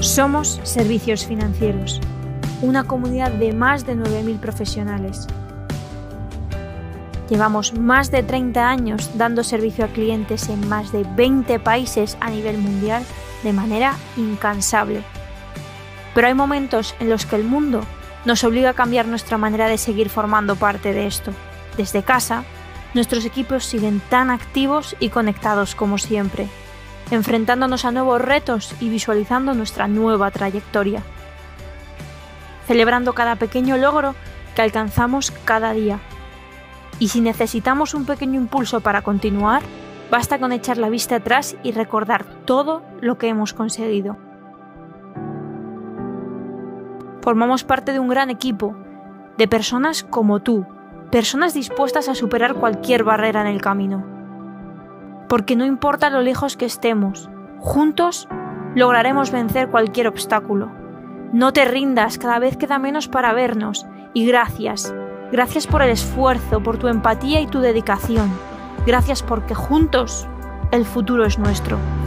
Somos Servicios Financieros, una comunidad de más de 9.000 profesionales. Llevamos más de 30 años dando servicio a clientes en más de 20 países a nivel mundial de manera incansable. Pero hay momentos en los que el mundo nos obliga a cambiar nuestra manera de seguir formando parte de esto. Desde casa, nuestros equipos siguen tan activos y conectados como siempre, enfrentándonos a nuevos retos y visualizando nuestra nueva trayectoria, celebrando cada pequeño logro que alcanzamos cada día. Y si necesitamos un pequeño impulso para continuar, basta con echar la vista atrás y recordar todo lo que hemos conseguido. Formamos parte de un gran equipo, de personas como tú, personas dispuestas a superar cualquier barrera en el camino. Porque no importa lo lejos que estemos, juntos lograremos vencer cualquier obstáculo. No te rindas, cada vez queda menos para vernos. Y gracias por el esfuerzo, por tu empatía y tu dedicación. Gracias porque juntos el futuro es nuestro.